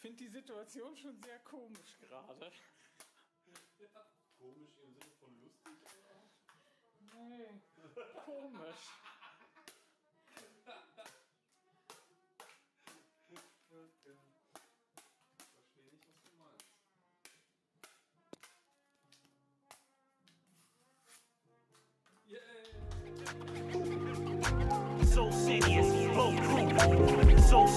finde die Situation schon sehr komisch gerade. Komisch im Sinne von lustig? Nee, komisch. Verstehe nicht, was du meinst. Yeah. So serious, flow crew, so.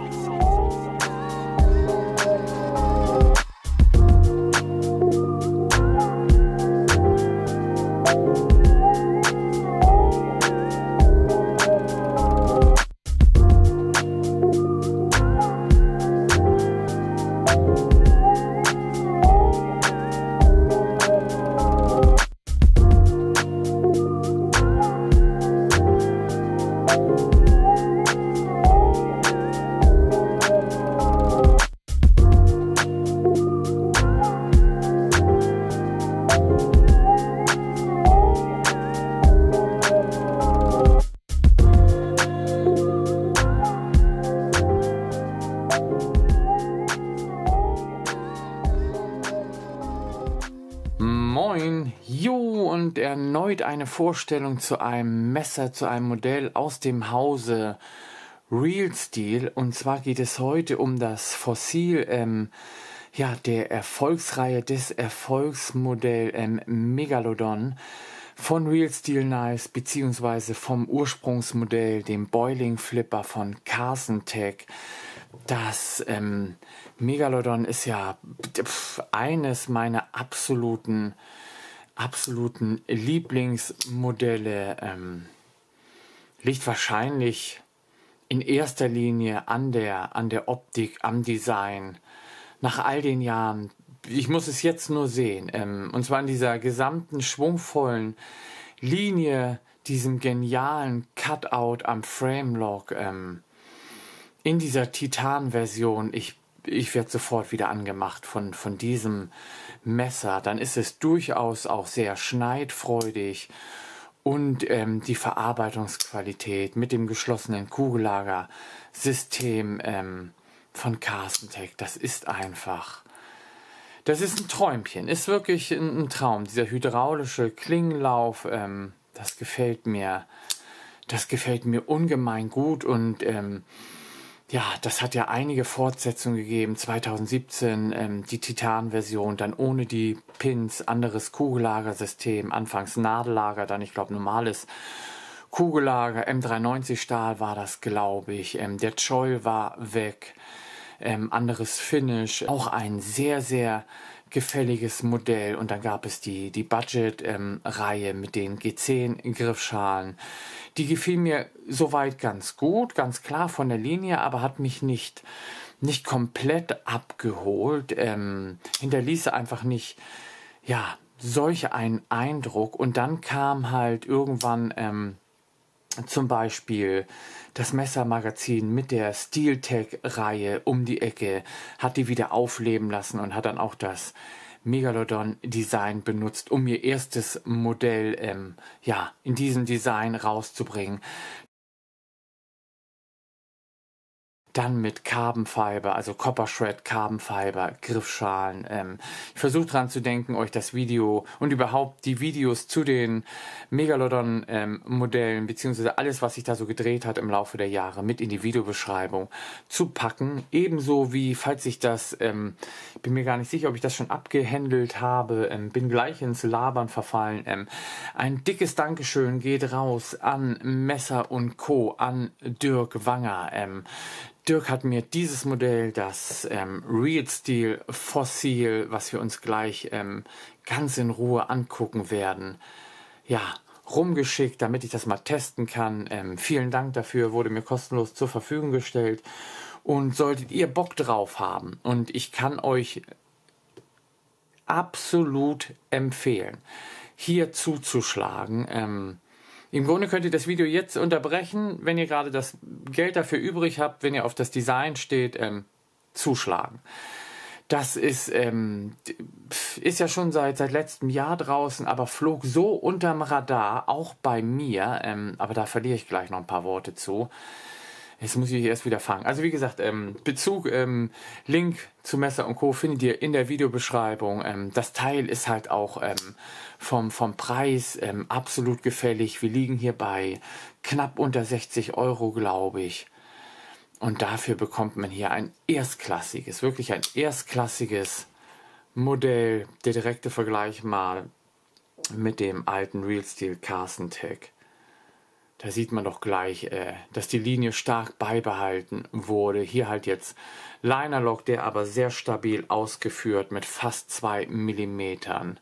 Moin, und erneut eine Vorstellung zu einem Messer, zu einem Modell aus dem Hause Real Steel. Und zwar geht es heute um das Fossil der Erfolgsreihe des Erfolgsmodell Megalodon von Real Steel Knives, beziehungsweise vom Ursprungsmodell, dem Boiling Flipper von Carson Tech. Das Megalodon ist ja eines meiner absoluten Lieblingsmodelle. Liegt wahrscheinlich in erster Linie an der Optik, am Design. Nach all den Jahren, ich muss es jetzt nur sehen, und zwar in dieser gesamten schwungvollen Linie, diesem genialen Cutout am Framelock, in dieser Titan-Version. Ich werde sofort wieder angemacht von diesem Messer. Dann ist es durchaus auch sehr schneidfreudig und die Verarbeitungsqualität mit dem geschlossenen Kugellagersystem von Carson Tech, das ist ein Träumchen, ist wirklich ein Traum. Dieser hydraulische Klingenlauf, das gefällt mir ungemein gut. Und das hat ja einige Fortsetzungen gegeben. 2017 die Titan-Version, dann ohne die Pins, anderes Kugellagersystem, anfangs Nadellager, dann ich glaube normales Kugellager, M390 Stahl war das, glaube ich. Der Choil war weg, anderes Finish, auch ein sehr, sehr gefälliges Modell. Und dann gab es die Budget-Reihe mit den G10-Griffschalen. Die gefiel mir soweit ganz gut, ganz klar von der Linie, aber hat mich nicht komplett abgeholt. Hinterließ einfach nicht, solch einen Eindruck. Und dann kam halt irgendwann zum Beispiel das Messermagazin mit der SteelTech-Reihe um die Ecke, hat die wieder aufleben lassen und hat dann auch das Megalodon-Design benutzt, um ihr erstes Modell in diesem Design rauszubringen. Dann mit Carbon Fiber, also Copper Shred Carbon Fiber, Griffschalen. Ich versuche dran zu denken, euch das Video und überhaupt die Videos zu den Megalodon-Modellen, beziehungsweise alles, was sich da so gedreht hat im Laufe der Jahre, mit in die Videobeschreibung zu packen. Ebenso wie, falls ich das, bin mir gar nicht sicher, ob ich das schon abgehandelt habe, bin gleich ins Labern verfallen. Ein dickes Dankeschön geht raus an Messer & Co., an Dirk Wanger. Dirk hat mir dieses Modell, das Real Steel Fossil, was wir uns gleich ganz in Ruhe angucken werden, rumgeschickt, damit ich das mal testen kann. Vielen Dank dafür, wurde mir kostenlos zur Verfügung gestellt. Und solltet ihr Bock drauf haben, und ich kann euch absolut empfehlen, hier zuzuschlagen. Im Grunde könnt ihr das Video jetzt unterbrechen, wenn ihr gerade das Geld dafür übrig habt, wenn ihr auf das Design steht, zuschlagen. Das ist ja schon seit letztem Jahr draußen, aber flog so unterm Radar, auch bei mir, aber da verliere ich gleich noch ein paar Worte zu. Jetzt muss ich erst wieder fangen. Also wie gesagt, Bezug, Link zu Messer und Co. findet ihr in der Videobeschreibung. Das Teil ist halt auch vom Preis absolut gefällig. Wir liegen hier bei knapp unter 60 Euro, glaube ich. Und dafür bekommt man hier ein erstklassiges, wirklich ein erstklassiges Modell. Der direkte Vergleich mal mit dem alten Real Steel Carson Tech. Da sieht man doch gleich, dass die Linie stark beibehalten wurde. Hier halt jetzt Liner Lock, der aber sehr stabil ausgeführt mit fast 2 mm.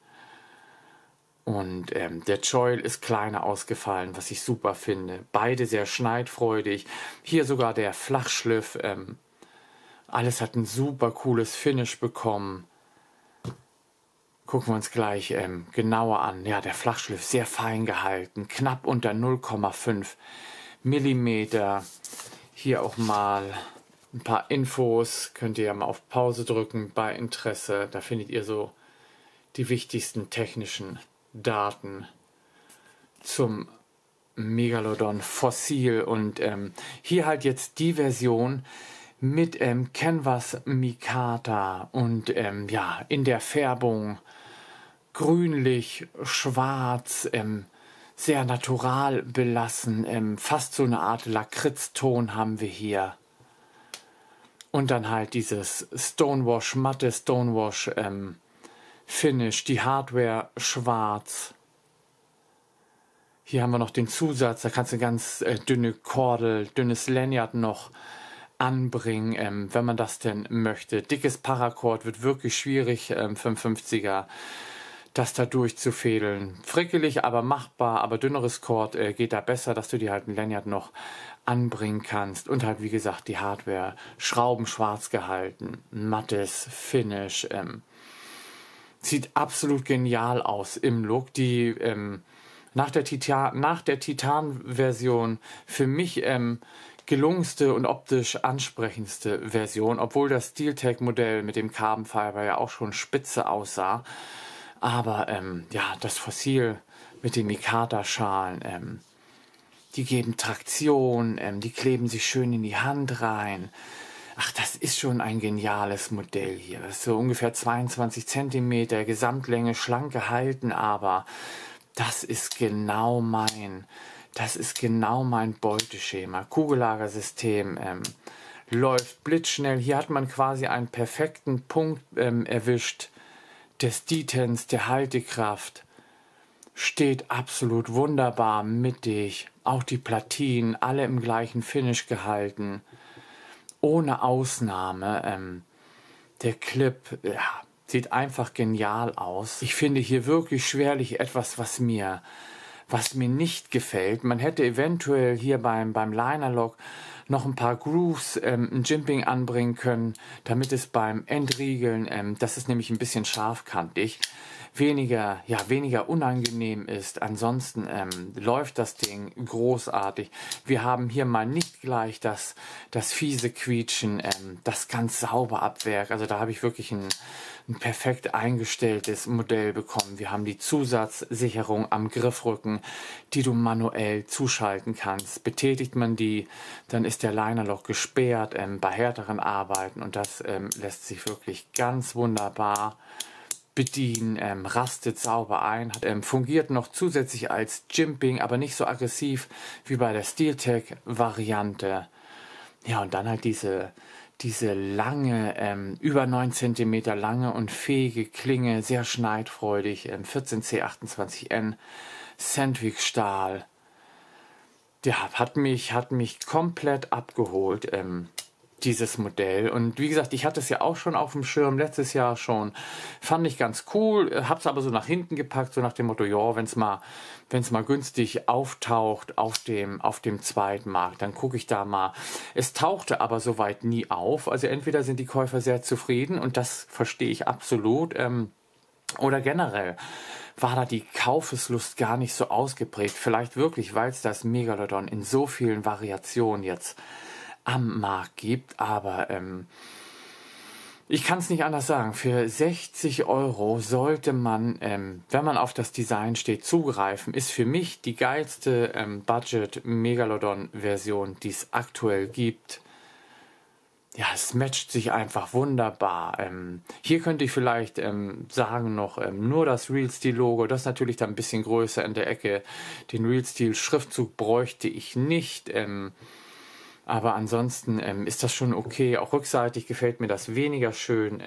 Und der Choil ist kleiner ausgefallen, was ich super finde. Beide sehr schneidfreudig. Hier sogar der Flachschliff. Alles hat ein super cooles Finish bekommen. Gucken wir uns gleich genauer an. Ja, der Flachschliff sehr fein gehalten, knapp unter 0,5 mm. Hier auch mal ein paar Infos. Könnt ihr ja mal auf Pause drücken bei Interesse. Da findet ihr so die wichtigsten technischen Daten zum Megalodon Fossil. Und hier halt jetzt die Version mit Canvas Micarta und ja, in der Färbung grünlich, schwarz, sehr natural belassen, fast so eine Art Lakritzton haben wir hier. Und dann halt dieses Stonewash, matte Stonewash Finish, die Hardware schwarz. Hier haben wir noch den Zusatz, da kannst du ganz dünne Kordel, dünnes Lanyard noch anbringen, wenn man das denn möchte. Dickes Paracord wird wirklich schwierig für 50er, das da durchzufädeln. Frickelig, aber machbar, aber dünneres Cord geht da besser, dass du dir halt ein Lanyard noch anbringen kannst. Und halt, wie gesagt, die Hardware, Schrauben schwarz gehalten, mattes Finish, sieht absolut genial aus im Look. Die nach der Titan-Version für mich gelungenste und optisch ansprechendste Version, obwohl das SteelTech-Modell mit dem Carbon Fiber ja auch schon spitze aussah. Aber ja, das Fossil mit den Micarta-Schalen, die geben Traktion, die kleben sich schön in die Hand rein. Ach, das ist schon ein geniales Modell hier. Das ist so ungefähr 22 cm, Gesamtlänge schlank gehalten, aber das ist genau mein Beuteschema. Kugellagersystem läuft blitzschnell. Hier hat man quasi einen perfekten Punkt erwischt des Detents, der Haltekraft. Steht absolut wunderbar mittig. Auch die Platinen, alle im gleichen Finish gehalten. Ohne Ausnahme. Der Clip, ja, sieht einfach genial aus. Ich finde hier wirklich schwerlich etwas, was mir nicht gefällt. Man hätte eventuell hier beim Liner Lock noch ein paar Grooves, ein Jimping anbringen können, damit es beim Entriegeln, das ist nämlich ein bisschen scharfkantig, weniger unangenehm ist. Ansonsten läuft das Ding großartig. Wir haben hier mal nicht gleich das fiese Quietschen, das ganz sauber ab Werk. Also da habe ich wirklich ein perfekt eingestelltes Modell bekommen. Wir haben die Zusatzsicherung am Griffrücken, die du manuell zuschalten kannst. Betätigt man die, dann ist der Liner Lock gesperrt bei härteren Arbeiten und das lässt sich wirklich ganz wunderbar bedienen, rastet sauber ein, fungiert noch zusätzlich als Jimping, aber nicht so aggressiv wie bei der SteelTech-Variante. Ja, und dann halt diese lange, über 9 cm lange und fähige Klinge, sehr schneidfreudig, 14C28N, Sandvik Stahl. Ja, hat mich komplett abgeholt, dieses Modell. Und wie gesagt, ich hatte es ja auch schon auf dem Schirm, letztes Jahr schon. Fand ich ganz cool, hab's aber so nach hinten gepackt, so nach dem Motto, ja, wenn's mal günstig auftaucht auf dem Zweitmarkt, dann gucke ich da mal. Es tauchte aber soweit nie auf. Also entweder sind die Käufer sehr zufrieden und das verstehe ich absolut, oder generell war da die Kaufeslust gar nicht so ausgeprägt. Vielleicht wirklich, weil es das Megalodon in so vielen Variationen jetzt am Markt gibt, aber Ich kann es nicht anders sagen. Für 60 Euro sollte man, wenn man auf das Design steht, zugreifen. Ist für mich die geilste Budget-Megalodon-Version, die es aktuell gibt. Ja, es matcht sich einfach wunderbar. Hier könnte ich vielleicht sagen noch nur das Real Steel Logo. Das ist natürlich dann ein bisschen größer in der Ecke. Den Real Steel Schriftzug bräuchte ich nicht. Aber ansonsten ist das schon okay. Auch rückseitig gefällt mir das weniger schön.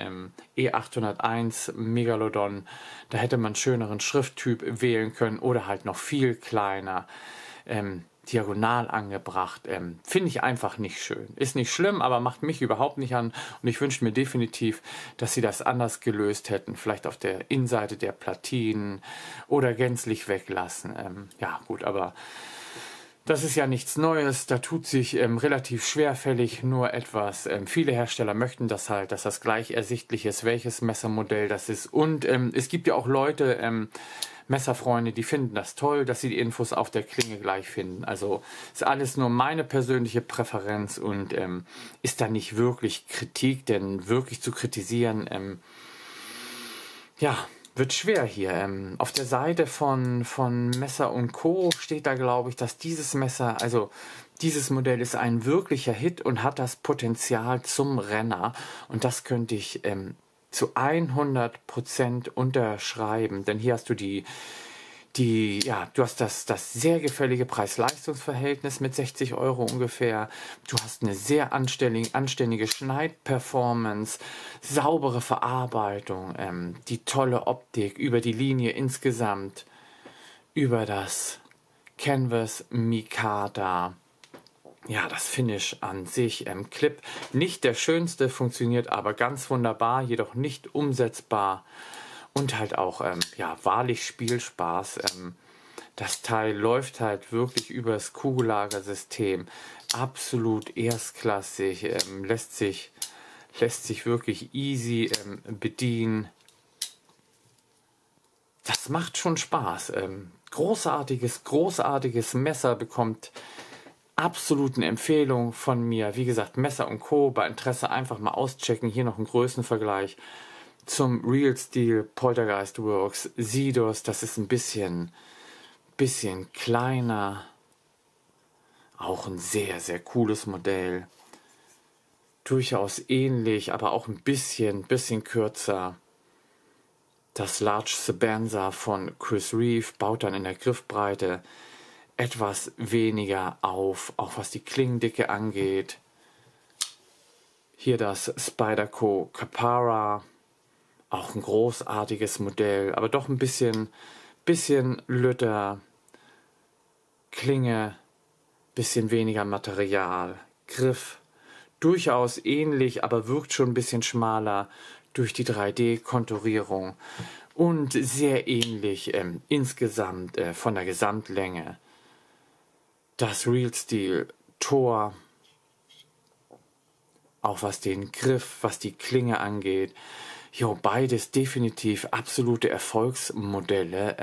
E801 Megalodon, da hätte man einen schöneren Schrifttyp wählen können oder halt noch viel kleiner, diagonal angebracht. Finde ich einfach nicht schön. Ist nicht schlimm, aber macht mich überhaupt nicht an. Und ich wünsche mir definitiv, dass sie das anders gelöst hätten. Vielleicht auf der Innenseite der Platinen oder gänzlich weglassen. Ja gut, aber das ist ja nichts Neues, da tut sich relativ schwerfällig nur etwas. Viele Hersteller möchten das halt, dass das gleich ersichtlich ist, welches Messermodell das ist. Und es gibt ja auch Leute, Messerfreunde, die finden das toll, dass sie die Infos auf der Klinge gleich finden. Also ist alles nur meine persönliche Präferenz und ist da nicht wirklich Kritik, denn wirklich zu kritisieren, ja, wird schwer hier. Auf der Seite von Messer & Co. steht da, glaube ich, dass dieses Messer, also dieses Modell ist ein wirklicher Hit und hat das Potenzial zum Renner. Und das könnte ich zu 100% unterschreiben. Denn hier hast du du hast das sehr gefällige Preis-Leistungs-Verhältnis mit 60 Euro ungefähr. Du hast eine sehr anständige Schneidperformance, saubere Verarbeitung, die tolle Optik über die Linie insgesamt, über das Canvas Mikata. Ja, das Finish an sich, Clip, nicht der schönste, funktioniert aber ganz wunderbar, jedoch nicht umsetzbar. Und halt auch, wahrlich Spielspaß. Das Teil läuft halt wirklich übers Kugellagersystem. Absolut erstklassig. Lässt sich wirklich easy bedienen. Das macht schon Spaß. Großartiges Messer, bekommt absolute Empfehlung von mir. Wie gesagt, Messer & Co. Bei Interesse einfach mal auschecken. Hier noch ein Größenvergleich zum Real Steel Poltergeist Works Sidos. Das ist ein bisschen kleiner. Auch ein sehr, sehr cooles Modell. Durchaus ähnlich, aber auch ein bisschen kürzer. Das Large Sabanza von Chris Reeve baut dann in der Griffbreite etwas weniger auf, auch was die Klingendicke angeht. Hier das Spyderco Capara. Auch ein großartiges Modell, aber doch ein bisschen lütter. Klinge, bisschen weniger Material. Griff, durchaus ähnlich, aber wirkt schon ein bisschen schmaler durch die 3D-Konturierung. Und sehr ähnlich insgesamt von der Gesamtlänge. Das Real Steel Tor, auch was den Griff, was die Klinge angeht. Jo, beides definitiv absolute Erfolgsmodelle.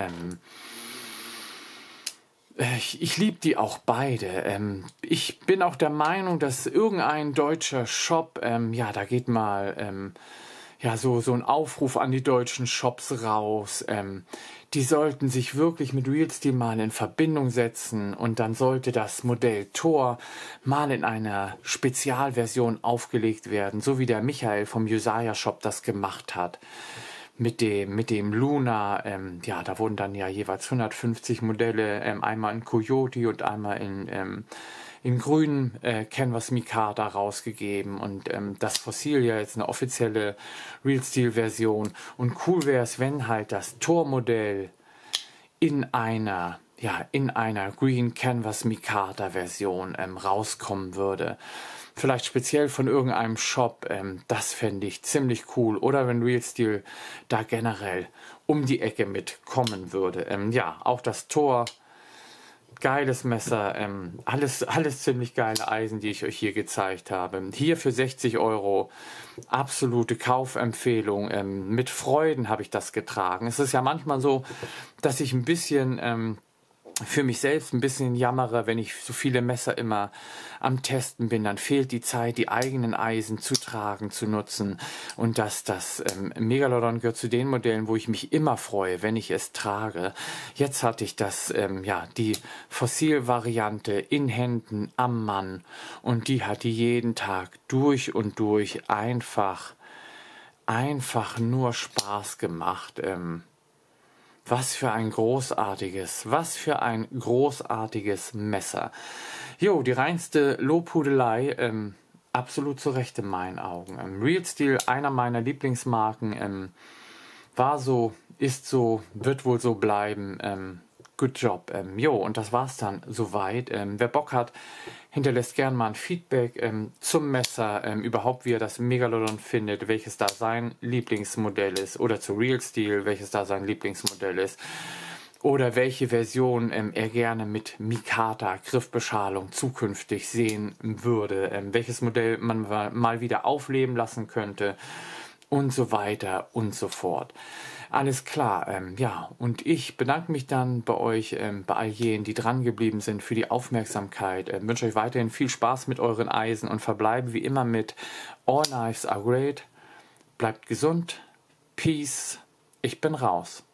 Ich liebe die auch beide. Ich bin auch der Meinung, dass irgendein deutscher Shop, da geht mal so ein Aufruf an die deutschen Shops raus. Die sollten sich wirklich mit Real Steel mal in Verbindung setzen und dann sollte das Modell Tor mal in einer Spezialversion aufgelegt werden, so wie der Michael vom Josiah Shop das gemacht hat. Mit dem Luna, da wurden dann ja jeweils 150 Modelle, einmal in Coyote und einmal in grün Canvas Mikata rausgegeben und das Fossil ja jetzt eine offizielle Real Steel Version. Und cool wäre es, wenn halt das Tor-Modell in einer Green Canvas Mikata Version rauskommen würde. Vielleicht speziell von irgendeinem Shop, das fände ich ziemlich cool. Oder wenn Real Steel da generell um die Ecke mitkommen würde. Auch das Tor, geiles Messer, alles ziemlich geile Eisen, die ich euch hier gezeigt habe. Hier für 60 Euro, absolute Kaufempfehlung. Mit Freuden habe ich das getragen. Es ist ja manchmal so, dass ich ein bisschen für mich selbst ein bisschen jammere, wenn ich so viele Messer immer am Testen bin, dann fehlt die Zeit, die eigenen Eisen zu tragen, zu nutzen. Und das Megalodon gehört zu den Modellen, wo ich mich immer freue, wenn ich es trage. Jetzt hatte ich die Fossil-Variante in Händen am Mann und die hat jeden Tag durch und durch einfach nur Spaß gemacht. Was für ein großartiges Messer. Jo, die reinste Lobhudelei, absolut zu Recht in meinen Augen. Real Steel, einer meiner Lieblingsmarken, war so, ist so, wird wohl so bleiben. Good job. Und das war's dann soweit. Wer Bock hat, hinterlässt gern mal ein Feedback zum Messer, überhaupt wie er das Megalodon findet, welches da sein Lieblingsmodell ist, oder zu Real Steel, welches da sein Lieblingsmodell ist, oder welche Version er gerne mit Mikata Griffbeschalung zukünftig sehen würde, welches Modell man mal wieder aufleben lassen könnte und so weiter und so fort. Alles klar, und ich bedanke mich dann bei euch, bei all jenen, die dran geblieben sind, für die Aufmerksamkeit. Wünsche euch weiterhin viel Spaß mit euren Eisen und verbleibe wie immer mit All Knives are great. Bleibt gesund. Peace. Ich bin raus.